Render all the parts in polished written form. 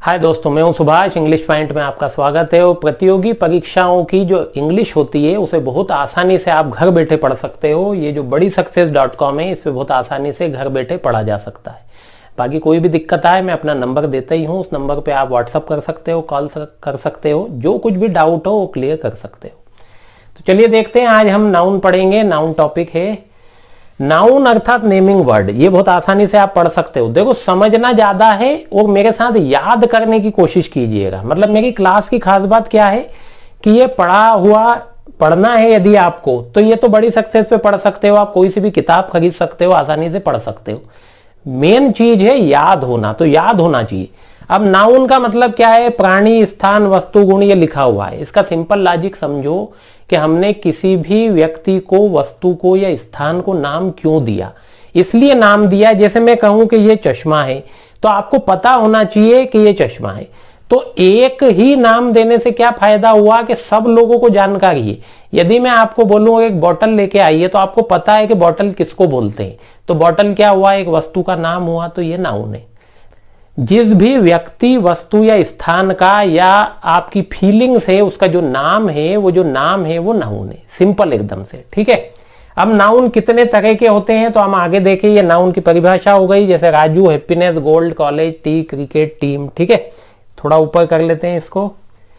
हाय दोस्तों, मैं हूं सुभाष। इंग्लिश पॉइंट में आपका स्वागत है। और प्रतियोगी परीक्षाओं की जो इंग्लिश होती है उसे बहुत आसानी से आप घर बैठे पढ़ सकते हो। ये जो BuddySuccess.com है, इस पे बहुत आसानी से घर बैठे पढ़ा जा सकता है। बाकी कोई भी दिक्कत आए, मैं अपना नंबर देता ही हूँ। उस नंबर पे आप व्हाट्सअप कर सकते हो, कॉल कर सकते हो, जो कुछ भी डाउट हो वो क्लियर कर सकते हो। तो चलिए देखते हैं, आज हम नाउन पढ़ेंगे। नाउन टॉपिक है नाउन अर्थात नेमिंग वर्ड। ये बहुत आसानी से आप पढ़ सकते हो। देखो, समझना ज्यादा है और मेरे साथ याद करने की कोशिश कीजिएगा। मतलब मेरी क्लास की खास बात क्या है कि ये पढ़ना है यदि आपको, तो ये तो बड़ी सक्सेस पे पढ़ सकते हो। आप कोई सी भी किताब खरीद सकते हो, आसानी से पढ़ सकते हो। मेन चीज है याद होना, तो याद होना चाहिए। अब नाउन का मतलब क्या है? प्राणी, स्थान, वस्तु, गुण, ये लिखा हुआ है। इसका सिंपल लॉजिक समझो कि हमने किसी भी व्यक्ति को, वस्तु को या स्थान को नाम क्यों दिया। इसलिए नाम दिया, जैसे मैं कहूं कि ये चश्मा है, तो आपको पता होना चाहिए कि ये चश्मा है। तो एक ही नाम देने से क्या फायदा हुआ कि सब लोगों को जानकारी है। यदि मैं आपको बोलूं एक बोतल लेके आइए, तो आपको पता है कि बोतल किसको बोलते हैं। तो बोतल क्या हुआ? एक वस्तु का नाम हुआ, तो ये नाउन है। जिस भी व्यक्ति, वस्तु या स्थान का या आपकी फीलिंग्स है, उसका जो नाम है, वो जो नाम है वो नाउन है। सिंपल एकदम से, ठीक है। अब नाउन कितने तरह के होते हैं तो हम आगे देखें। ये नाउन की परिभाषा हो गई, जैसे Raju, happiness, gold, college, tea, cricket, team, ठीक है। थोड़ा ऊपर कर लेते हैं इसको।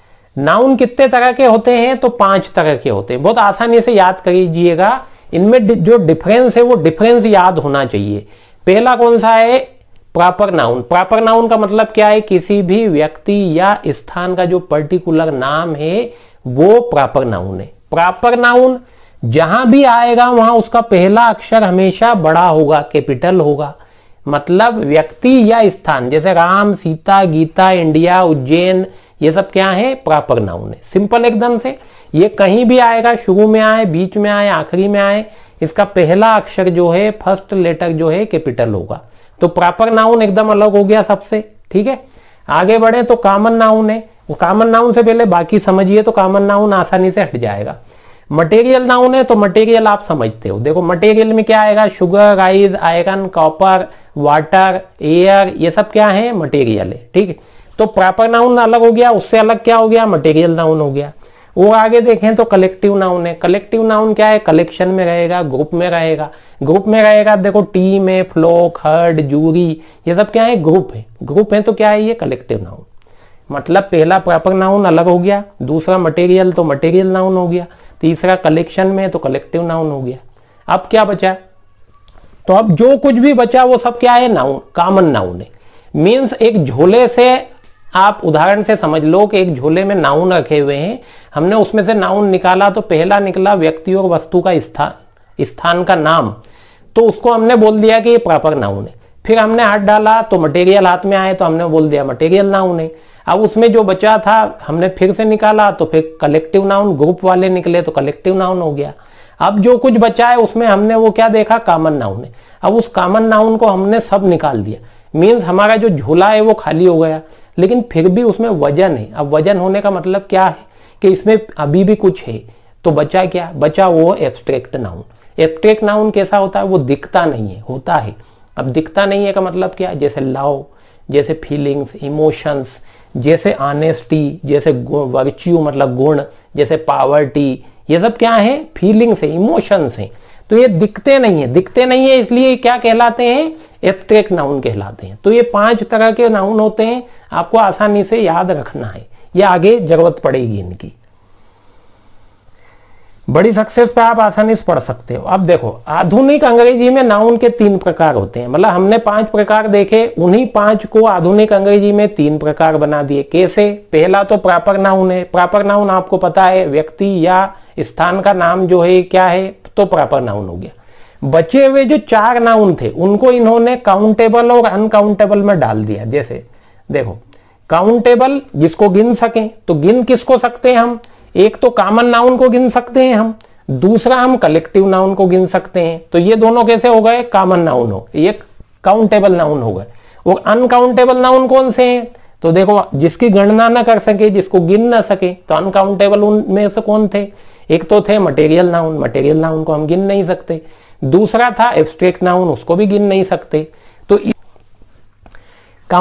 नाउन कितने तरह के होते हैं? तो 5 तरह के होते हैं। बहुत आसानी से याद करिएगा। इनमें जो डिफरेंस है वो डिफरेंस याद होना चाहिए। पहला कौन सा है? Proper noun. प्रॉपर नाउन का मतलब क्या है? किसी भी व्यक्ति या स्थान का जो पर्टिकुलर नाम है वो प्रॉपर नाउन है। प्रॉपर नाउन जहां भी आएगा वहां उसका पहला अक्षर हमेशा बड़ा होगा, कैपिटल होगा। मतलब व्यक्ति या स्थान, जैसे राम, सीता, गीता, इंडिया, उज्जैन, ये सब क्या है? प्रॉपर नाउन है। सिंपल एकदम से। ये कहीं भी आएगा, शुरू में आए, बीच में आए, आखिरी में आए, इसका पहला अक्षर जो है, फर्स्ट लेटर जो है, कैपिटल होगा। तो प्रॉपर नाउन एकदम अलग हो गया सबसे, ठीक है। आगे बढ़े तो कॉमन नाउन है। वो कॉमन नाउन से पहले बाकी समझिए, तो कॉमन नाउन आसानी से हट जाएगा। मटेरियल नाउन है, तो मटेरियल आप समझते हो। देखो, मटेरियल में क्या आएगा? Sugar, rice, iron, copper, water, air, ये सब क्या है? मटेरियल है, ठीक है। तो प्रॉपर नाउन अलग हो गया, उससे अलग क्या हो गया? मटेरियल नाउन हो गया। वो आगे देखें तो कलेक्टिव नाउन है। कलेक्टिव नाउन क्या है? कलेक्शन में रहेगा, ग्रुप में रहेगा। ग्रुप में रहेगा, देखो, टीम है, फ्लोक, हर्ड, जूरी, ये सब क्या है? ग्रुप है। ग्रुप है तो क्या है? ये कलेक्टिव नाउन। मतलब पहला प्रॉपर नाउन अलग हो गया, दूसरा मटेरियल तो मटेरियल नाउन हो गया, तीसरा कलेक्शन में तो कलेक्टिव नाउन हो गया। अब क्या बचा? तो अब जो कुछ भी बचा वो सब क्या है? नाउन, कॉमन नाउन है। मीन्स एक झोले से, आप उदाहरण से समझ लो कि एक झोले में नाउन रखे हुए हैं, हमने उसमें से नाउन निकाला, तो पहला निकला व्यक्ति और वस्तु का स्थान का नाम, तो उसको हमने बोल दिया कि ये प्रॉपर नाउन है। फिर हमने हाथ डाला तो मटेरियल हाथ में आए, तो हमने बोल दिया मटेरियल नाउन है। अब उसमें जो बचा था हमने फिर से निकाला, तो फिर कलेक्टिव नाउन, ग्रुप वाले निकले तो कलेक्टिव नाउन हो गया। अब जो कुछ बचा है उसमें हमने वो क्या देखा? कॉमन नाउन है। अब उस कॉमन नाउन को हमने सब निकाल दिया। मीन्स हमारा जो झोला है वो खाली हो गया, लेकिन फिर भी उसमें वजन है। अब वजन होने का मतलब क्या है कि इसमें अभी भी कुछ है। तो बचा क्या? बचा वो एब्स्ट्रैक्ट नाउन। एब्स्ट्रैक्ट नाउन कैसा होता है? वो दिखता नहीं है, होता है। अब दिखता नहीं है का मतलब क्या? जैसे लव, जैसे फीलिंग्स, इमोशंस, जैसे ऑनेस्टी, जैसे वर्च्यू मतलब गुण, जैसे पावर्टी, ये सब क्या है? फीलिंग्स है, इमोशंस है। तो ये दिखते नहीं है। दिखते नहीं है इसलिए क्या कहलाते हैं? एब्स्ट्रैक्ट नाउन कहलाते हैं। तो ये 5 तरह के नाउन होते हैं, आपको आसानी से याद रखना है। ये आगे जरूरत पड़ेगी इनकी। बड़ी सक्सेस पे आप आसानी से पढ़ सकते हो। अब देखो, आधुनिक अंग्रेजी में नाउन के 3 प्रकार होते हैं। मतलब हमने 5 प्रकार देखे, उन्हीं 5 को आधुनिक अंग्रेजी में 3 प्रकार बना दिए। कैसे? पहला तो प्रॉपर नाउन है। प्रॉपर नाउन आपको पता है, व्यक्ति या स्थान का नाम जो है क्या है? तो प्रॉपर नाउन हो गया। बचे हुए जो 4 नाउन थे उनको इन्होंने काउंटेबल और अनकाउंटेबल में डाल दिया। जैसे देखो, काउंटेबल जिसको गिन सकें, तो गिन किसको सकते हैं हम? एक तो कॉमन नाउन को गिन सकते हैं हम, दूसरा हम कलेक्टिव नाउन को गिन सकते हैं। तो ये दोनों कैसे हो गए? कॉमन नाउन हो, ये काउंटेबल नाउन हो गए। और अनकाउंटेबल नाउन कौन से हैं? तो देखो, जिसकी गणना ना कर सके, जिसको गिन ना सके, तो अनकाउंटेबल उनमें से कौन थे? एक तो थे मटेरियल नाउन। मटेरियल नाउन को हम गिन नहीं सकते। दूसरा था एब्स्ट्रैक्ट नाउन, उसको भी गिन नहीं सकते। तो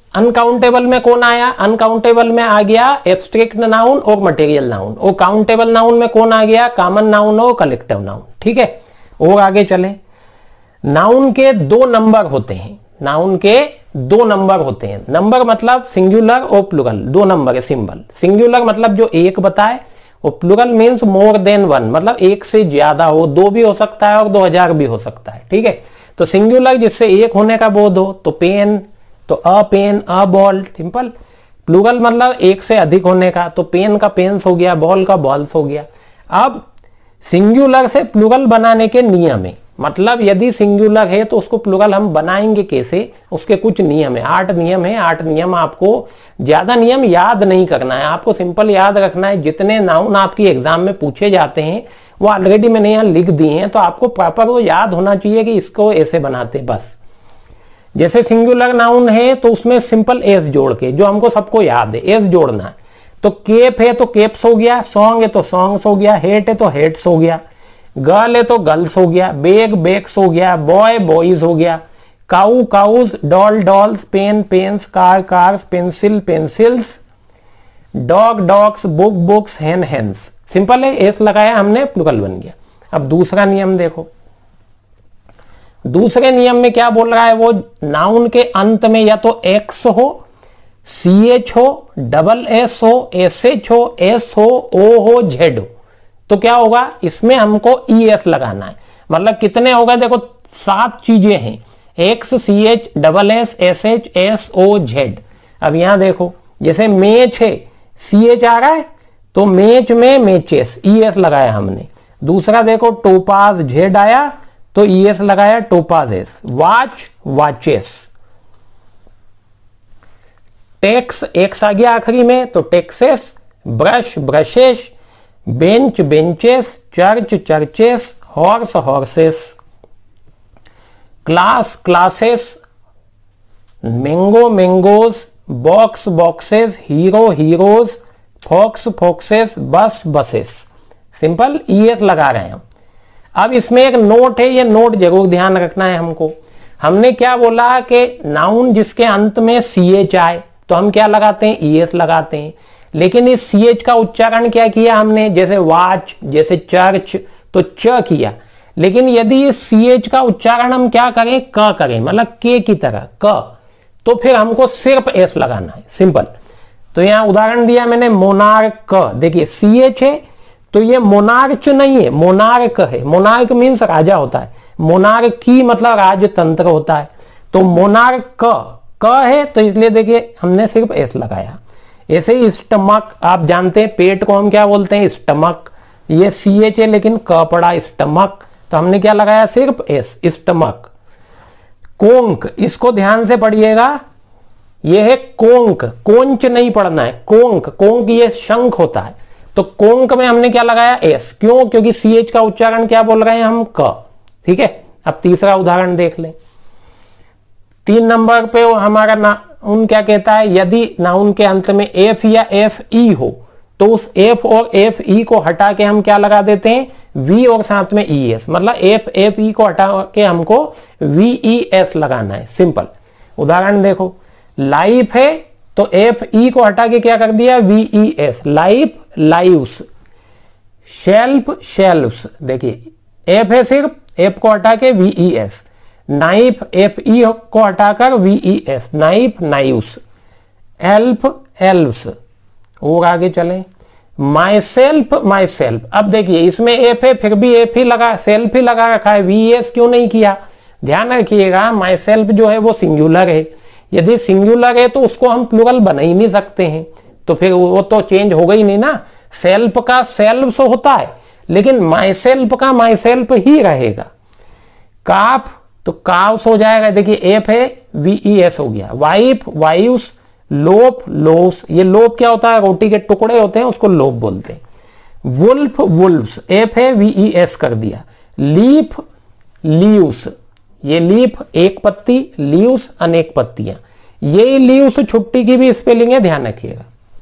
अनकाउंटेबल में कौन आया? अनकाउंटेबल में आ गया एब्स्ट्रैक्ट नाउन और मटेरियल नाउन, और काउंटेबल नाउन में कौन आ गया? कॉमन नाउन और कलेक्टिव नाउन। ठीक है, और आगे चले। नाउन के दो नंबर होते हैं, नाउन के दो नंबर होते हैं। नंबर मतलब सिंगुलर और प्लुरल, दो नंबर है सिंबल। सिंगुलर मतलब जो एक बताए, और plural means more than one, मतलब एक से ज्यादा हो, दो भी हो सकता है और 2000 भी हो सकता है। ठीक है, तो सिंगुलर जिससे एक होने का बोध हो, तो पेन, तो a pen, a ball, simple. Plural मतलब एक से अधिक होने का, तो पेन का पेन्स हो गया, बॉल का बॉल्स हो गया। अब सिंगुलर से प्लुरल बनाने के नियम है, मतलब यदि सिंगुलर है तो उसको प्लुरल हम बनाएंगे कैसे, उसके कुछ नियम है, 8 नियम है। 8 नियम, आपको ज्यादा नियम याद नहीं करना है, आपको सिंपल याद रखना है। जितने नाउन आपकी एग्जाम में पूछे जाते हैं वो ऑलरेडी मैंने यहाँ लिख दिए हैं, तो आपको प्रॉपर वो याद होना चाहिए कि इसको ऐसे बनाते बस। जैसे सिंगुलर नाउन है तो उसमें सिंपल एस जोड़ के, जो हमको सबको याद है, एस जोड़ना है। तो केप है तो केप्स हो गया, सॉन्ग है तो सॉन्ग्स हो गया, हेट है तो हेट्स हो गया, गर्ल है तो गर्ल्स हो गया, बेग बेक्स हो गया, बॉय बॉयज हो गया, cow cows, doll dolls, pen pens, car cars, pencil pencils, dog dogs, book books, hen hens. Simple है, एस लगाया हमने, प्लुरल बन गया। अब दूसरा नियम देखो, दूसरे नियम में क्या बोल रहा है वो, नाउन के अंत में या तो एक्स हो, CH हो, डबल एस हो, SH हो, एस हो, O हो, Z हो, तो क्या होगा, इसमें हमको ES लगाना है। मतलब कितने होगा, देखो 7 चीजें हैं, X, CH, double S, SH, SO, Z। अब यहां देखो, जैसे मैच है, CH आ रहा है, तो मैच में मैचेस, ES लगाया हमने। दूसरा देखो टोपाज, Z आया तो ES लगाया, topazes. Watch, watches. Tax, X आ गया आखिरी में, तो taxes. Brush, brushes. Bench, benches. Church, churches. Horse, horses. Class, classes. Mango, mangoes. Box, boxes. Hero, heroes. Fox, foxes. Bus, buses. Simple, ES लगा रहे हैं हम। अब इसमें एक नोट है, ये नोट जरूर ध्यान रखना है हमको। हमने क्या बोला कि नाउन जिसके अंत में CH आए तो हम क्या लगाते हैं, ES लगाते हैं। लेकिन इस CH का उच्चारण क्या किया हमने, जैसे वॉच, जैसे चर्च, तो च किया। लेकिन यदि इस CH का उच्चारण हम क्या करें, क करें, मतलब के की तरह क, तो फिर हमको सिर्फ S लगाना है, सिंपल। तो यहां उदाहरण दिया मैंने, मोनार्क। देखिए CH है तो ये मोनार्च नहीं है, मोनार्क है। मोनार्क मीन्स राजा होता है, मोनार्की मतलब राजतंत्र होता है। तो मोनार्क क है, तो इसलिए देखिए हमने सिर्फ एस लगाया। ऐसे ही स्टमक, आप जानते हैं पेट को हम क्या बोलते हैं, स्टमक। ये CH है लेकिन क पड़ा, स्टमक, तो हमने क्या लगाया, सिर्फ एस, स्टमक। कोंक, इसको ध्यान से पढ़िएगा, ये है कोंक, कोंच नहीं पढ़ना है, कोंक। कोंक ये शंख होता है, तो कोंक में हमने क्या लगाया, एस। क्यों, क्योंकि CH का उच्चारण क्या बोल रहे हैं हम, क। ठीक है, अब तीसरा उदाहरण देख लें। 3 नंबर पे हमारा नाउन क्या कहता है, यदि नाउन के अंत में F या FE हो तो उस F और FE को हटा के हम क्या लगा देते हैं, V और साथ में ES। मतलब FE को हटा के हमको VES लगाना है, सिंपल। उदाहरण देखो, लाइफ है तो FE को हटा के क्या कर दिया, VES, life, lives. Shelf, shelfs. देखिए F है सिर्फ, F को हटा के VES। नाइफ, FE को हटाकर VES, knife, knives. Elf, elves. और आगे चलें, माई सेल्फ, माई सेल्फ। अब देखिए इसमें F है, फिर भी F ही लगा, सेल्फ ही लगा रखा है, VES क्यों नहीं किया। ध्यान रखिएगा, माई सेल्फ जो है वो सिंगुलर है। यदि सिंगुलर है तो उसको हम प्लुरल बना ही नहीं सकते हैं, तो फिर वो तो चेंज हो गई नहीं ना। सेल्फ का सेल्फ होता है, लेकिन माई सेल्फ का माई सेल्फ ही रहेगा। काफ, तो काफ्स हो जाएगा। देखिए F है, VES हो गया। Wife, wives. Loaf, loaves. ये लोफ क्या होता है, रोटी के टुकड़े होते हैं, उसको लोफ बोलते हैं। Wolf, wolfs. F है, VES कर दिया। Leaf, leaves. ये लीफ एक पत्ती, लीव्स अनेक पत्तियां। ये लीव्स छुट्टी की भी स्पेलिंग है, ध्यान रखिएगा।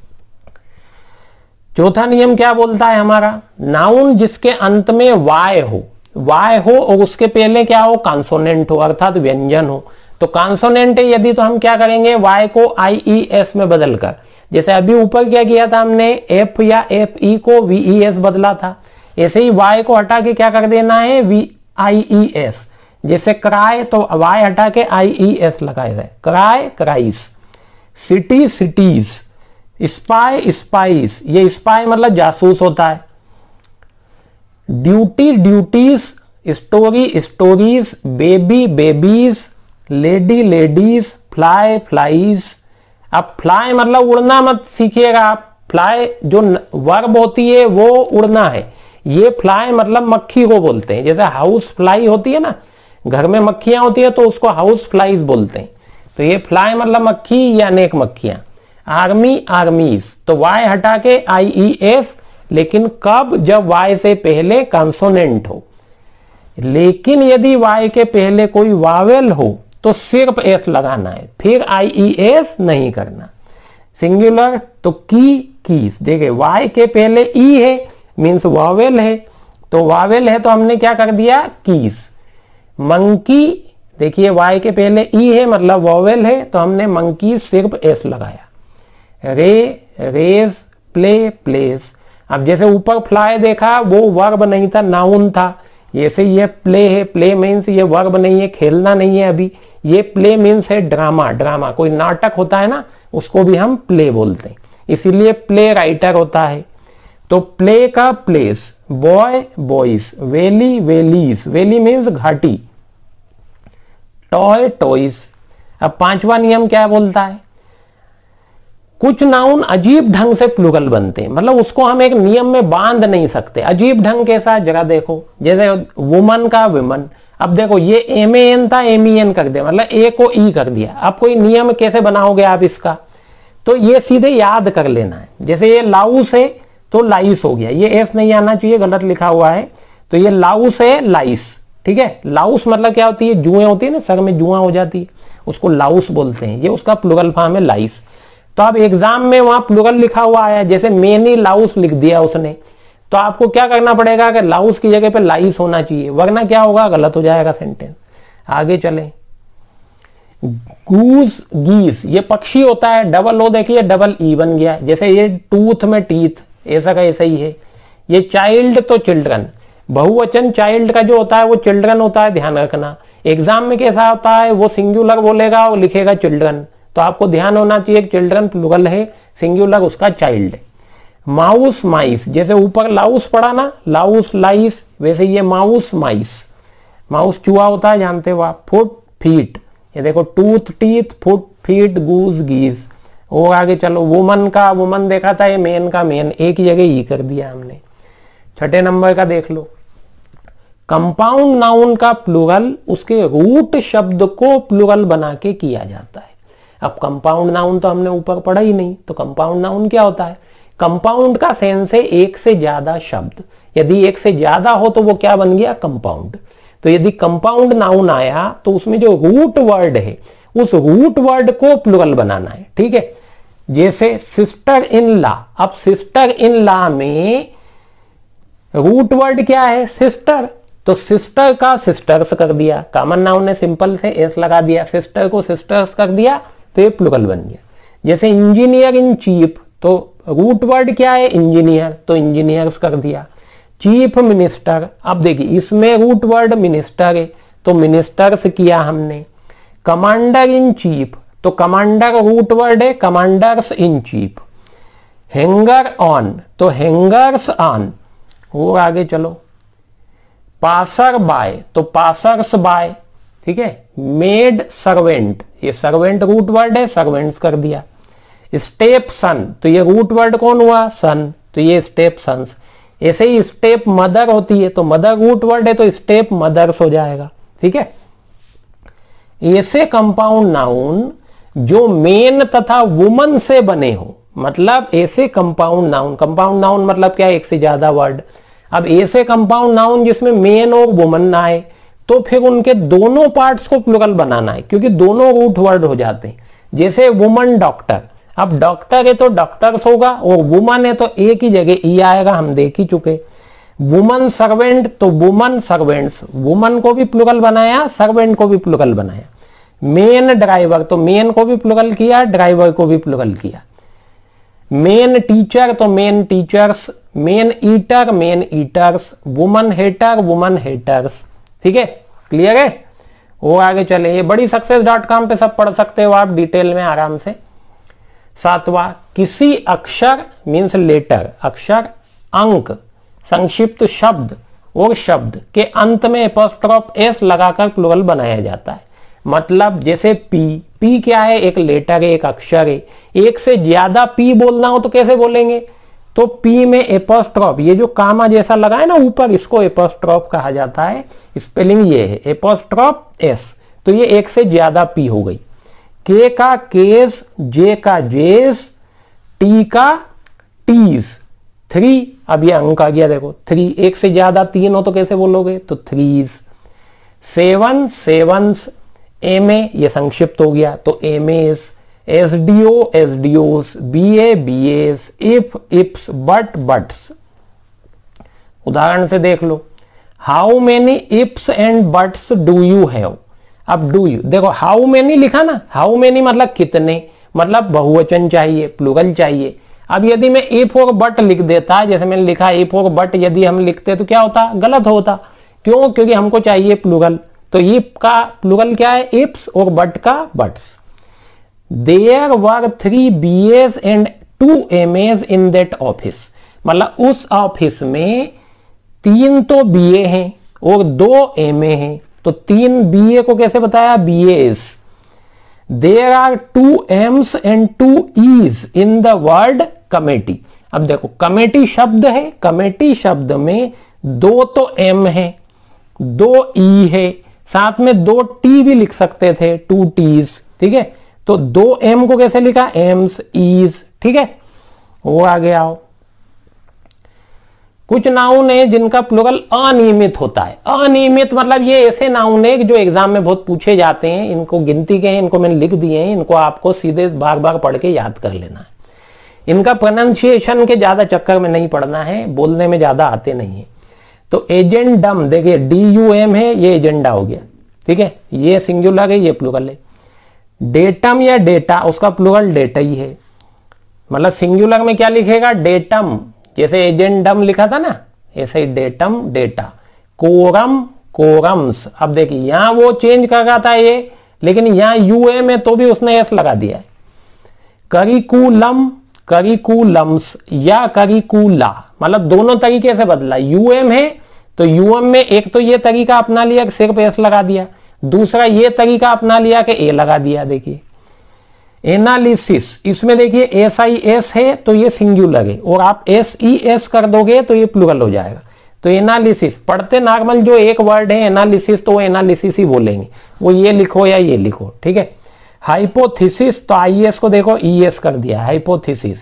चौथा नियम क्या बोलता है हमारा, नाउन जिसके अंत में वाय हो, वाय हो और उसके पहले क्या हो, कॉन्सोनेंट हो, अर्थात व्यंजन हो। तो कॉन्सोनेंट है यदि, तो हम क्या करेंगे, वाई को IES में बदलकर, जैसे अभी ऊपर क्या किया था हमने, एफ या FE को VES बदला था, ऐसे ही वाई को हटा के क्या कर देना है, VIES। जैसे क्राई तो वाई हटा के IES लगाए जाए, cry cries, city cities, spy spies, ये स्पाई मतलब जासूस होता है, duty duties, story stories, baby babies, lady ladies, fly flies. अब फ्लाई मतलब उड़ना मत सीखिएगा आप, फ्लाई जो वर्ब होती है वो उड़ना है, ये फ्लाई मतलब मक्खी को बोलते हैं, जैसे हाउस फ्लाई होती है ना, घर में मक्खियां होती है तो उसको हाउस फ्लाईज बोलते हैं, तो ये फ्लाई मतलब मक्खी या अनेक मक्खियां। आर्मी आर्मीज, तो वाई हटा के IES, लेकिन कब, जब वाई से पहले कंसोनेंट हो। लेकिन यदि वाई के पहले कोई वावेल हो तो सिर्फ एस लगाना है, फिर IES नहीं करना। सिंगुलर तो की कीज, देखिए वाई के पहले ई है मीन्स वावेल है, तो वावेल है तो हमने क्या कर दिया, कीज। मंकी, देखिए वाई के पहले ई है मतलब वावेल है, तो हमने मंकी सिर्फ एस लगाया। रे रेज, प्ले प्लेस। अब जैसे ऊपर फ्लाई देखा वो वर्ब नहीं था, नाउन था, जैसे ये प्ले है, प्ले मीन्स ये वर्ब नहीं है, खेलना नहीं है अभी, ये प्ले मीन्स है ड्रामा, ड्रामा कोई नाटक होता है ना, उसको भी हम प्ले बोलते हैं, इसीलिए प्ले राइटर होता है। तो प्ले का plays, boy boys, valley valleys, valley means घाटी, टॉय टॉयज। अब पांचवा नियम क्या बोलता है, कुछ नाउन अजीब ढंग से प्लुरल बनते हैं, मतलब उसको हम एक नियम में बांध नहीं सकते। अजीब ढंग कैसा, जरा देखो, जैसे वुमन का विमन, अब देखो ये MAN था MEN कर दिया, मतलब ए को ई कर दिया। अब कोई नियम कैसे बनाओगे आप इसका, तो ये सीधे याद कर लेना है। जैसे ये लाउस है तो लाइस हो गया, ये एस नहीं आना चाहिए, गलत लिखा हुआ है, तो ये लाउस है लाइस, ठीक है। लाउस मतलब क्या होती है, जुएं होती है ना, सर में जुआ हो जाती है, उसको लाउस बोलते हैं, ये उसका प्लुरल फॉर्म है लाइस। तो अब एग्जाम में वहां प्लुरल लिखा हुआ आया, जैसे मेनी लाउस लिख दिया उसने, तो आपको क्या करना पड़ेगा कि लाउस की जगह पे लाइस होना चाहिए, वरना क्या होगा, गलत हो जाएगा सेंटेंस। आगे चले, गूज गीस, ये पक्षी होता है, डबल ओ देखिए डबल ई बन गया, जैसे ये टूथ में टीथ, ऐसा का ऐसा ही है। ये चाइल्ड तो चिल्ड्रन, बहुवचन चाइल्ड का जो होता है वो चिल्ड्रन होता है, ध्यान रखना। एग्जाम में कैसा होता है, वो सिंगुलर बोलेगा और लिखेगा चिल्ड्रन, तो आपको ध्यान होना चाहिए चिल्ड्रन प्लुरल है, सिंगुलर उसका चाइल्ड है। माउस माइस, जैसे ऊपर लाउस पड़ा ना, लाउस लाइस, वैसे ये माउस माइस, माउस चूहा होता है जानते हो आप। फुट फीट, ये देखो tooth teeth, foot feet, goose geese. और आगे चलो, वुमन का वुमन देखा था, ये मेन का मेन, एक ही जगह ही कर दिया हमने। छठे नंबर का देख लो, कंपाउंड नाउन का प्लुरल उसके रूट शब्द को प्लुरल बना के किया जाता है। अब कंपाउंड नाउन तो हमने ऊपर पढ़ा ही नहीं, तो कंपाउंड नाउन क्या होता है, कंपाउंड का सेंस है एक से ज्यादा शब्द, यदि एक से ज्यादा हो तो वो क्या बन गया, कंपाउंड। तो यदि कंपाउंड नाउन आया तो उसमें जो रूट वर्ड है उस रूट वर्ड को प्लुरल बनाना है, ठीक है। जैसे सिस्टर इन लॉ, अब सिस्टर इन लॉ में रूट वर्ड क्या है, सिस्टर, तो सिस्टर का सिस्टर्स कर दिया, कॉमन नाउन ने सिंपल से एस लगा दिया, सिस्टर को सिस्टर्स कर दिया, तो ये प्लुरल बन गया। जैसे इंजीनियर इन चीफ, तो रूट वर्ड क्या है, इंजीनियर, तो इंजीनियर्स कर दिया। चीफ मिनिस्टर, अब देखिए इसमें रूट वर्ड मिनिस्टर है, तो मिनिस्टर्स किया हमने। कमांडर इन चीफ, तो कमांडर रूट वर्ड है, commanders in chief. Hanger on, तो हैंगर्स ऑन। और आगे चलो, पासर बाय, तो पासर्स बाय, ठीक है। मेड सर्वेंट, ये सर्वेंट रूट वर्ड है, सर्वेंट्स कर दिया। स्टेप सन, तो ये रूट वर्ड कौन हुआ, सन, तो ये स्टेप सन्स। ऐसे ही स्टेप मदर होती है, तो मदर रूट वर्ड है, तो स्टेप मदर्स हो जाएगा, ठीक है। ऐसे कंपाउंड नाउन जो मेन तथा वुमन से बने हो, मतलब ऐसे कंपाउंड नाउन, कंपाउंड नाउन मतलब क्या है, एक से ज्यादा वर्ड। अब ऐसे कंपाउंड नाउन जिसमें मेन और वुमन ना आए, तो फिर उनके दोनों पार्ट्स को प्लुरल बनाना है, क्योंकि दोनों रूट वर्ड हो जाते हैं। जैसे वुमन डॉक्टर, अब डॉक्टर है तो डॉक्टर्स होगा, और वुमन है तो एक ही जगह ई आएगा, हम देख ही चुके। वुमन सर्वेंट, तो वुमन सर्वेंट्स, वुमन को भी प्लुरल बनाया, सर्वेंट को भी प्लुरल बनाया। मेन ड्राइवर, तो मेन को भी प्लुरल किया, ड्राइवर को भी प्लुरल किया। मेन टीचर तो men teachers, men eater men eaters, woman hater woman haters. ठीक है, क्लियर है। वो आगे चले, ये बड़ी सक्सेस.com पे सब पढ़ सकते हो आप डिटेल में आराम से। 7वां, किसी अक्षर मीन्स लेटर, अक्षर, अंक, संक्षिप्त शब्द और शब्द के अंत में एपोस्ट्रोफ एस लगाकर प्लुरल बनाया जाता है। मतलब जैसे पी, पी क्या है, एक लेटर है, एक अक्षर है। एक से ज्यादा पी बोलना हो तो कैसे बोलेंगे, तो पी में एपोस्ट्रोफ, ये जो कामा जैसा लगा है ना ऊपर, इसको एपोस्ट्रोफ कहा जाता है। स्पेलिंग ये है एपोस्ट्रोफ एस, तो ये एक से ज्यादा पी हो गई। के का केस, जे का जेस, टी का टीज, 3, अब ये अंक आ गया देखो 3, एक से ज्यादा 3 हो तो कैसे बोलोगे, तो थ्रीज। 7 सेवंस, एम ए ये संक्षिप्त हो गया तो MAs, SDO SDOs, BA BAs, if ifs, but buts. उदाहरण से देख लो, how many ifs and buts do you have. अब डू यू देखो, हाउ मेनी लिखा ना, हाउ मेनी मतलब कितने, मतलब बहुवचन चाहिए, प्लुरल चाहिए। अब यदि मैं इफ और बट लिख देता, जैसे मैंने लिखा इफ और बट, यदि हम लिखते तो क्या होता, गलत होता। क्यों, क्योंकि हमको चाहिए प्लुरल। तो इफ का प्लुरल क्या है, इफ्स, और बट का buts. There were 3 BAs and 2 MAs in that office, मतलब उस ऑफिस में 3 तो BA हैं और 2 MA हैं, तो 3 BA को कैसे बताया, BAs। There are 2 M's and 2 E's in the word committee. अब देखो कमेटी शब्द है, कमेटी शब्द में 2 तो M है, 2 E है, साथ में 2 T भी लिख सकते थे, 2 T's। ठीक है, तो 2 M को कैसे लिखा, M's E's। ठीक है, वो आगे आओ। कुछ नाउन है जिनका प्लुरल अनियमित होता है। अनियमित मतलब ये ऐसे नाउन है जो एग्जाम में बहुत पूछे जाते हैं, इनको गिनती के हैं, इनको मैंने लिख दिए हैं, इनको आपको सीधे बार बार पढ़ के याद कर लेना है। इनका प्रोनाउंसिएशन के ज्यादा चक्कर में नहीं पड़ना है, बोलने में ज्यादा आते नहीं है। तो एजेंडम देखिए DUM है, ये एजेंडा हो गया। ठीक है, ये सिंगुलर है, ये प्लुरल है। डेटम या डेटा, उसका प्लुरल डेटा ही है। मतलब सिंगुलर में क्या लिखेगा, डेटम, जैसे एजेंडम लिखा था ना, ऐसे ही डेटम डेटा। Quorum quorums. अब देखिए यहां वो चेंज कर रहा था ये, लेकिन यहां UM है तो भी उसने एस लगा दिया है। करिकुलम करिकुलम्स या करिकुला, मतलब दोनों तरीके से बदला। UM है तो UM में एक तो ये तरीका अपना लिया कि सिर्फ एस लगा दिया, दूसरा ये तरीका अपना लिया कि ए लगा दिया। देखिए एनालिसिस, इसमें देखिए SIS है तो ये सिंगुलर है, और आप SES कर दोगे तो ये प्लुरल हो जाएगा। तो एनालिसिस पढ़ते नॉर्मल जो एक वर्ड है एनालिसिस, तो वो एनालिसिस ही बोलेंगे, वो ये लिखो या ये लिखो। ठीक है, हाइपोथेसिस, तो IS को देखो ES कर दिया, hypothesis.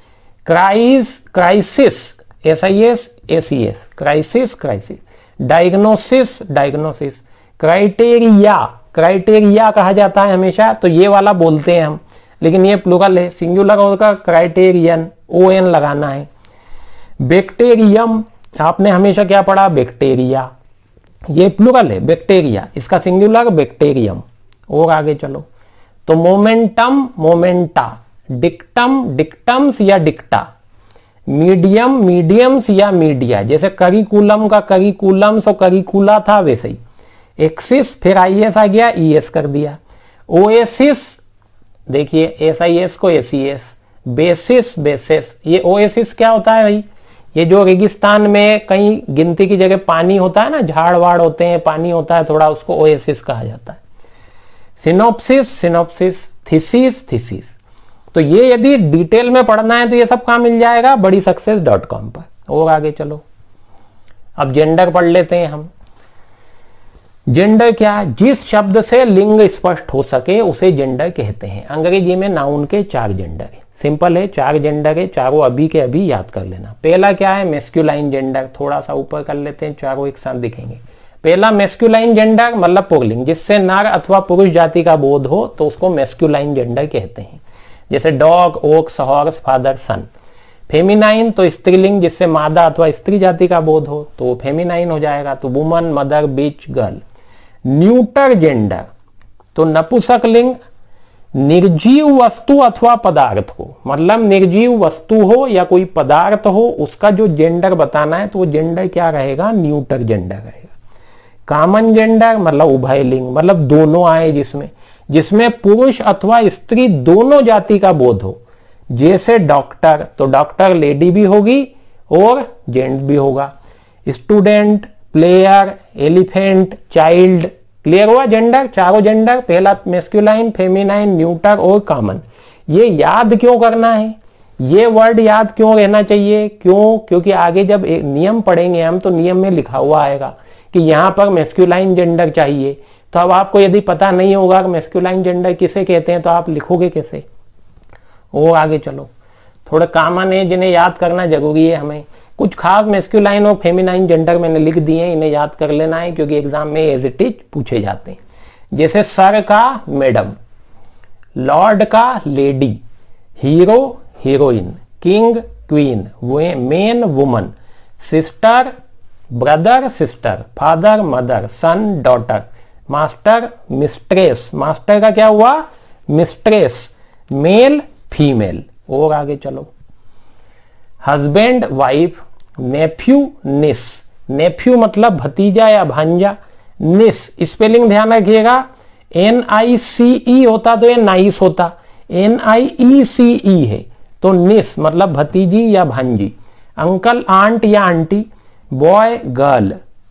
Crisis, SIS SES, crisis crises. Diagnosis diagnoses. Criteria, criteria कहा जाता है हमेशा, तो ये वाला बोलते हैं हम, लेकिन ये प्लुरल है, सिंगुलर होगा क्राइटेरियन, ON लगाना है। बैक्टीरियम, आपने हमेशा क्या पढ़ा, बैक्टीरिया, ये प्लुरल है बैक्टीरिया, इसका सिंगुलर बैक्टीरियम। और आगे चलो, तो मोमेंटम मोमेंटा, डिक्टम डिक्टम्स या डिक्टा, मीडियम मीडियम्स या मीडिया, जैसे करिकुलम का करिकुलम्स और करिकुला था वैसे ही। एक्सिस, फिर IS आ गया, ES कर दिया। ओएसिस, देखिए SIS को SES। बेसिस बेसिस, ये ओएसिस क्या होता है भाई, ये जो रेगिस्तान में कहीं गिनती की जगह पानी होता है ना, झाड़ वाड़ होते हैं, पानी होता है थोड़ा, उसको ओएसिस कहा जाता है। Synopsis synopses, thesis theses. तो ये यदि डिटेल में पढ़ना है तो ये सब कहां मिल जाएगा, बड़ी सक्सेस.com पर। और आगे चलो, अब जेंडर पढ़ लेते हैं हम। जेंडर क्या है, जिस शब्द से लिंग स्पष्ट हो सके उसे जेंडर कहते हैं। अंग्रेजी में नाउन के 4 जेंडर है, सिंपल है, 4 जेंडर है, चारों अभी के अभी याद कर लेना। पहला क्या है, मेस्क्यूलाइन जेंडर, थोड़ा सा ऊपर कर लेते हैं, चारों एक साथ दिखेंगे। पहला मेस्क्यूलाइन जेंडर मतलब पुल्लिंग, जिससे नर अथवा पुरुष जाति का बोध हो तो उसको मेस्क्यूलाइन जेंडर कहते हैं, जैसे dog, ox, horse, father, son. Feminine तो स्त्रीलिंग, जिससे मादा अथवा स्त्री जाति का बोध हो तो वो फेमिनाइन हो जाएगा, तो woman, mother, bitch, girl. Neuter gender तो नपुंसकलिंग निर्जीव वस्तु अथवा पदार्थ हो, मतलब निर्जीव वस्तु हो या कोई पदार्थ हो, उसका जो जेंडर बताना है तो वो जेंडर क्या रहेगा, न्यूटर जेंडर रहेगा। कॉमन जेंडर मतलब उभयलिंग, मतलब दोनों आए जिसमें जिसमें पुरुष अथवा स्त्री दोनों जाति का बोध हो। जैसे डॉक्टर, तो डॉक्टर लेडी भी होगी और जेंट्स भी होगा। Student, player, elephant, child, clear हुआ जेंडर, चारों जेंडर, पहला मेस्कुलाइन, फेमिनाइन, न्यूटर और कॉमन। ये याद क्यों करना है, ये वर्ड याद क्यों रहना चाहिए, क्योंकि आगे जब एक नियम पढ़ेंगे हम तो नियम में लिखा हुआ आएगा कि यहां पर मेस्कुलाइन जेंडर चाहिए। तो अब आपको यदि पता नहीं होगा कि मेस्कुलाइन जेंडर किसे कहते हैं तो आप लिखोगे कैसे। और आगे चलो, थोड़े कॉमन है जिन्हें याद करना जरूरी है हमें। कुछ खास मेस्कुलाइन और फेमिनाइन जेंडर मैंने लिख दिए हैं, इन्हें याद कर लेना है क्योंकि एग्जाम में एज इट इज पूछे जाते हैं। जैसे सर का मैडम, लॉर्ड का lady, hero heroine, king queen, man woman, sister brother sister, father mother, son daughter, master mistress, master का क्या हुआ मिस्ट्रेस, मेल फीमेल। और आगे चलो, हस्बैंड वाइफ, नेफ्यू निस, नेफ्यू मतलब भतीजा या भांजा, निस स्पेलिंग ध्यान रखिएगा, NICE होता तो ये नाइस होता, NIECE है तो निस मतलब भतीजी या भांजी। अंकल आंट या aunty, boy girl.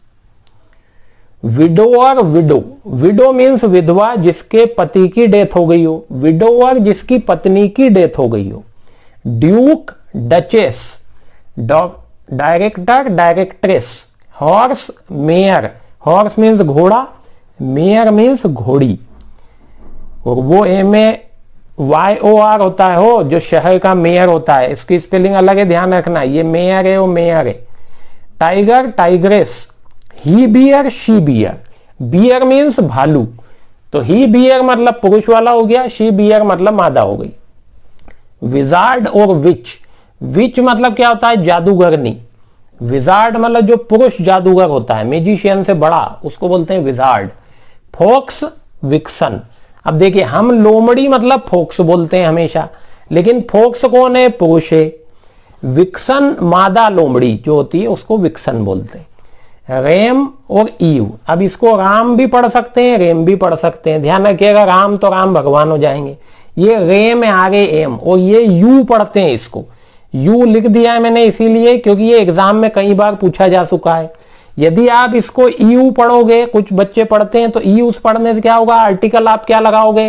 Widower widow, widow means विधवा जिसके पति की डेथ हो गई हो, विडोअर जिसकी पत्नी की डेथ हो गई हो। Duke duchess, director directress, horse mare, horse means घोड़ा, मेयर मीन्स घोड़ी। और वो MAYOR होता है हो जो शहर का मेयर होता है, इसकी स्पेलिंग अलग है ध्यान रखना, ये मेयर है वो मेयर है। Tiger tigress, he bear she bear, bear means भालू, तो ही बियर मतलब पुरुष वाला हो गया, शी बियर मतलब मादा हो गई। विजार्ड और विच, विच मतलब क्या होता है जादूगरनी, विजार्ड मतलब जो पुरुष जादूगर होता है, मैजिशियन से बड़ा, उसको बोलते हैं विजार्ड। फोक्स विक्सन, अब देखिए हम लोमड़ी मतलब फोक्स बोलते हैं हमेशा, लेकिन फोक्स कौन है, पुरुष है। विक्सन मादा लोमड़ी जो होती है उसको विक्सन बोलते हैं। रेम और ईव, अब इसको राम भी पढ़ सकते हैं रेम भी पढ़ सकते हैं, ध्यान रखिएगा राम तो राम भगवान हो जाएंगे, ये रेम है आगे एम, और ये यू पढ़ते हैं, इसको यू लिख दिया है मैंने इसीलिए क्योंकि ये एग्जाम में कई बार पूछा जा चुका है। यदि आप इसको ईयू पढ़ोगे, कुछ बच्चे पढ़ते हैं तो ईयू पढ़ने से क्या होगा, आर्टिकल आप क्या लगाओगे,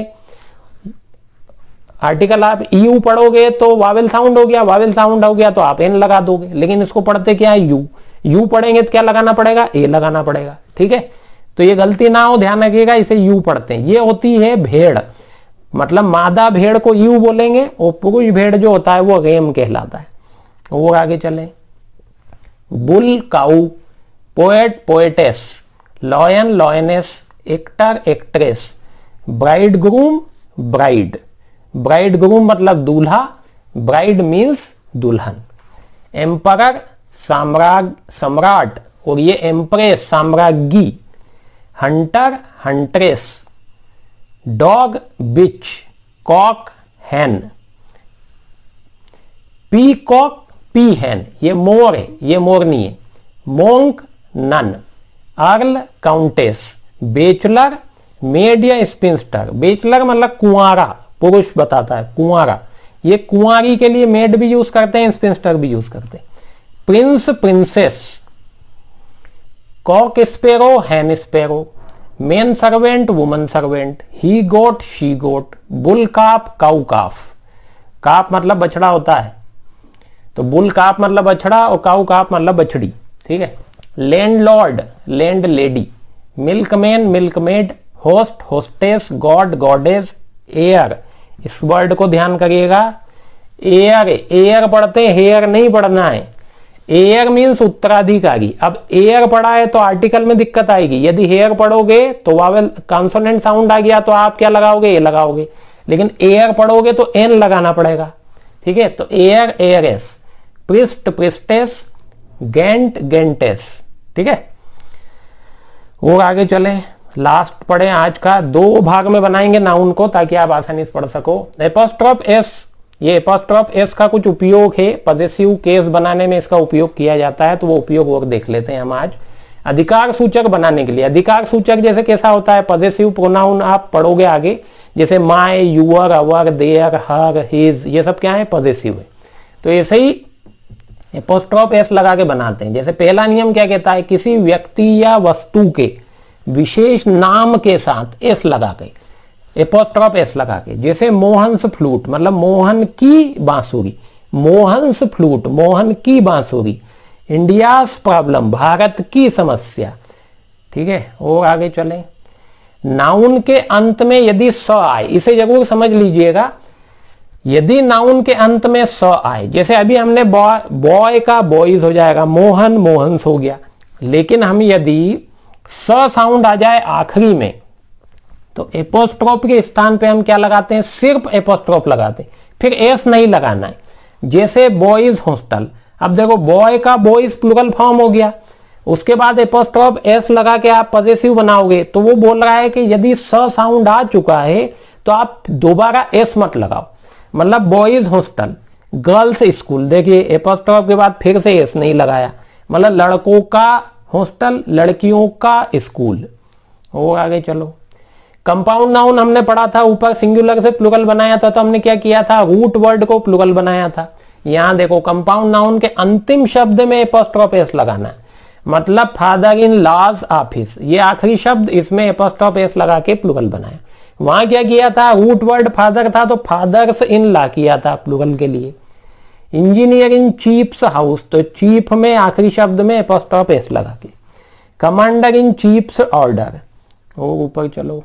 आर्टिकल आप ईयू पढ़ोगे तो वावेल साउंड हो गया, वावेल साउंड हो गया तो आप एन लगा दोगे, लेकिन इसको पढ़ते क्या है यू, यू पढ़ेंगे तो क्या लगाना पड़ेगा, ए लगाना पड़ेगा, ठीक है। तो ये गलती ना हो, ध्यान रखिएगा, इसे यू पढ़ते हैं। ये होती है भेड़, मतलब मादा भेड़ को यू बोलेंगे और पुरुष भेड़ जो होता है वो रेम कहलाता है। और आगे चले, bull cow, poet poetess, lion lioness, actor actress, bride groom bride, bride groom मतलब दूल्हा, ब्राइड मीन्स दुल्हन। एम्परर सम्राट, और ये एम्प्रेस साम्राज्ञी। Hunter huntress, dog bitch, cock hen, peacock pea hen, ये मोर है ये मोरनी है। Monk nun, earl countess, bachelor maid या स्पिंस्टर, बेचलर मतलब कुंवारा, पुरुष बताता है कुंवारा, ये कुंवारी के लिए मेड भी यूज करते हैं स्पिंस्टर भी यूज करते हैं। Prince princess, cock sparrow hen sparrow, man servant woman servant, he goat she goat, bull calf cow calf, calf मतलब बछड़ा होता है तो बुल काफ मतलब बछड़ा और काउ काफ मतलब बछड़ी, ठीक है। Landlord landlady, milkman milkmaid, host hostess, god goddess, heir, इस वर्ड को ध्यान करिएगा, एयर एयर पढ़ते हैं हेयर नहीं पढ़ना है। एयर मीन्स उत्तराधिकारी, अब एयर पढ़ा है तो आर्टिकल में दिक्कत आएगी, यदि हेयर पढ़ोगे तो वावेल कॉन्सोनेंट साउंड आ गया तो आप क्या लगाओगे ए लगाओगे, लेकिन एयर पढ़ोगे तो एन लगाना पड़ेगा, ठीक है। तो heir heiress, priest priestess, giant giantess, ठीक है। और आगे चले, लास्ट पढ़े आज का, 2 भाग में बनाएंगे नाउन को ताकि आप आसानी से पढ़ सको। एपोस्ट्रोफ एस, ये एपोस्ट्रोफ एस का कुछ उपयोग है, पॉजेसिव केस बनाने में इसका उपयोग किया जाता है, तो वो उपयोग और देख लेते हैं हम आज। अधिकार सूचक बनाने के लिए, अधिकार सूचक जैसे कैसा होता है, पॉजेसिव प्रोनाउन आप पढ़ोगे आगे, जैसे my, your, our, their, her, his, ये सब क्या है, पॉजेसिव है। तो ऐसे ही एपोस्ट्रोफ एस लगा के बनाते हैं। जैसे पहला नियम क्या कहता है, किसी व्यक्ति या वस्तु के विशेष नाम के साथ एस लगा के, एपोस्ट्रोफ एस लगा के, जैसे मोहन्स फ्लूट मतलब मोहन की बांसुरी, मोहन्स फ्लूट मोहन की बांसुरी, इंडियाज प्रॉब्लम भारत की समस्या। ठीक है, और आगे चलें। नाउन के अंत में यदि स आए, इसे जरूर समझ लीजिएगा, यदि नाउन के अंत में स आए, जैसे अभी हमने बॉय का बॉयज हो जाएगा, मोहन मोहन्स हो गया, लेकिन हम यदि स साउंड आ जाए आखिरी में, तो एपोस्ट्रोफ के स्थान पे हम क्या लगाते हैं, सिर्फ एपोस्ट्रोफ लगाते हैं, फिर एस नहीं लगाना है। जैसे बॉयज हॉस्टल, अब देखो बॉय का बॉयज प्लुरल फॉर्म हो गया, उसके बाद एपोस्ट्रोफ एस लगा के आप पॉजेसिव बनाओगे, तो वो बोल रहा है कि यदि स साउंड आ चुका है तो आप दोबारा एस मत लगाओ। मतलब बॉयज हॉस्टल, गर्ल्स स्कूल, देखिए एपोस्ट्रोफ के बाद फिर से एस नहीं लगाया, मतलब लड़कों का हॉस्टल, लड़कियों का स्कूल। और आगे चलो। कंपाउंड नाउन हमने पढ़ा था, ऊपर सिंगुलर से प्लुरल बनाया था, तो हमने क्या किया था, रूट वर्ड को प्लुरल बनाया था। यहां देखो कंपाउंड नाउन के अंतिम शब्द में एपोस्ट्रोफ एस लगाना है, मतलब फादर इन लॉज ऑफिस, ये आखिरी शब्द, इसमें एपोस्ट्रोफ एस लगा के प्लुरल बनाया। वहां क्या किया था, रूट वर्ड फादर था तो फादर्स इन लॉ किया था प्लुरल के लिए। इंजीनियर इन चीफ्स हाउस, तो चीफ में आखिरी शब्द में एपोस्ट्रोफ एस लगा के। कमांडर इन चीफ्स ऑर्डर, और ऊपर चलो।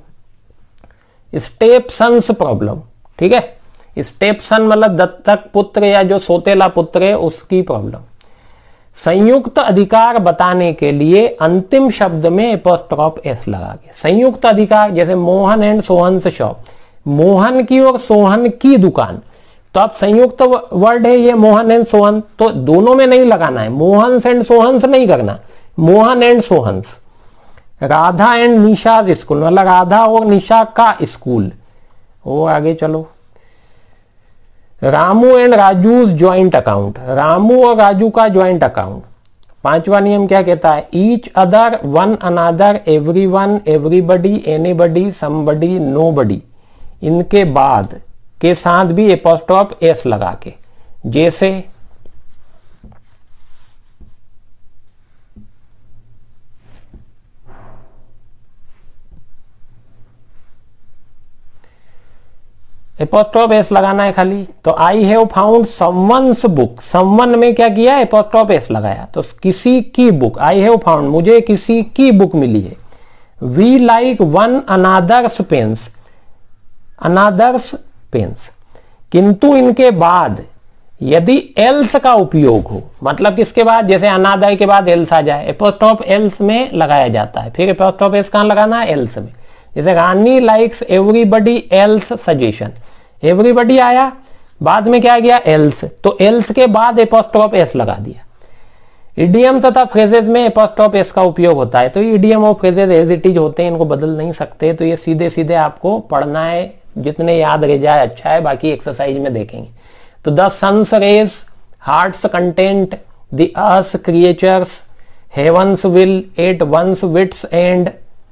स्टेप सन्स प्रॉब्लम, ठीक है, स्टेप सन मतलब दत्तक पुत्र या जो सोतेला पुत्र है उसकी प्रॉब्लम। संयुक्त अधिकार बताने के लिए अंतिम शब्द में एपोस्ट्रोफ एस लगा के। संयुक्त अधिकार, जैसे मोहन एंड सोहन्स शॉप, मोहन की और सोहन की दुकान, तो अब संयुक्त वर्ड है ये मोहन एंड सोहन, तो दोनों में नहीं लगाना है, मोहन्स एंड सोहन्स नहीं करना, Mohan and Sohan's. Radha and Nisha school, मतलब राधा और निशा का स्कूल। और आगे चलो। Ramu and Raju joint account, Ramu और राजू का ज्वाइंट अकाउंट। 5वां नियम क्या कहता है, each other, one another, everyone, everybody, anybody, somebody, nobody, इनके बाद के साथ भी एपोस्ट्रोफ एस लगा के। जैसे एपोस्ट्रोफ एस लगाना है खाली। तो I have found someone's book, someone में क्या किया, एपोस्ट्रोफ एस लगाया, तो किसी की बुक, आई हैव फाउंड मुझे किसी की बुक मिली है। We like one another's pens, another's pens, किंतु इनके बाद यदि एल्स का उपयोग हो, मतलब किसके बाद, जैसे अनादर के बाद एल्स आ जाए, एपोस्ट्रोफ एल्स में लगाया जाता है। फिर एपोस्ट्रोफ एस कहां लगाना है, एल्स में। जैसे Rani likes everybody else suggestion, everybody आया, बाद में क्या गया, एल्स, तो एल्स के बाद एपोस्ट्रोफ एस लगा दिया। इडियम तथा फ्रेजेज में एपोस्ट्रोफ एस का उपयोग होता है, तो इडियम और फ्रेजेज एज इट इज होते हैं, इनको बदल नहीं सकते, तो ये सीधे सीधे आपको पढ़ना है, जितने याद रह जाए अच्छा है, बाकी एक्सरसाइज में देखेंगे। तो the sun's rays, heart's content, the earth creatures, heaven's will, at one's wits end,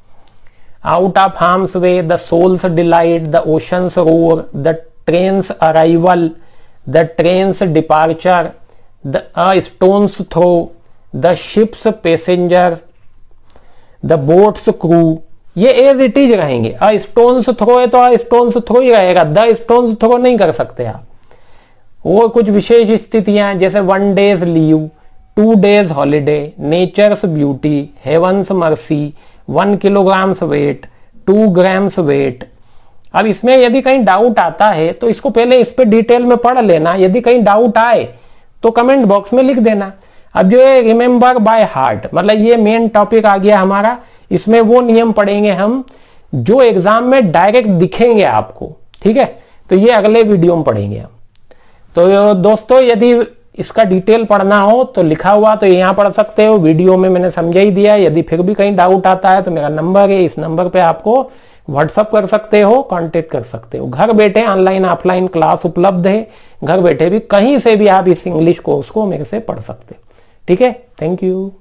out of harm's way, the soul's delight, the ocean's roar, the train's arrival, the train's departure, the a stone's throw, the ship's passenger, the boat's crew, ये as it is रहेंगे। A stone's throw है तो अ stone's throw ही रहेगा, the stone's throw नहीं कर सकते आप। और कुछ विशेष स्थितियां, जैसे 1 days leave, 2 days holiday, nature's beauty, heaven's mercy, 1 kilograms weight, 2 grams weight. अब इसमें यदि कहीं डाउट आता है तो इसको पहले इस पे डिटेल में पढ़ लेना, यदि कहीं डाउट आए तो कमेंट बॉक्स में लिख देना। अब जो है रिमेंबर बाय हार्ट, मतलब ये मेन टॉपिक आ गया हमारा, इसमें वो नियम पढ़ेंगे हम जो एग्जाम में डायरेक्ट दिखेंगे आपको, ठीक है, तो ये अगले वीडियो में पढ़ेंगे हम। तो दोस्तों यदि इसका डिटेल पढ़ना हो तो लिखा हुआ तो यहाँ पढ़ सकते हो, वीडियो में मैंने समझा ही दिया। यदि फिर भी कहीं डाउट आता है तो मेरा नंबर है, इस नंबर पे आपको व्हाट्सअप कर सकते हो, कांटेक्ट कर सकते हो। घर बैठे ऑनलाइन ऑफलाइन क्लास उपलब्ध है, घर बैठे भी कहीं से भी आप इस इंग्लिश कोर्स को मेरे से पढ़ सकते हो। ठीक है, थैंक यू।